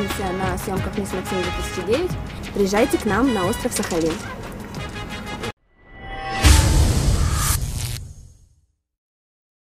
увидимся на съемках «Мисс Максим 2009», приезжайте к нам на остров Сахалин.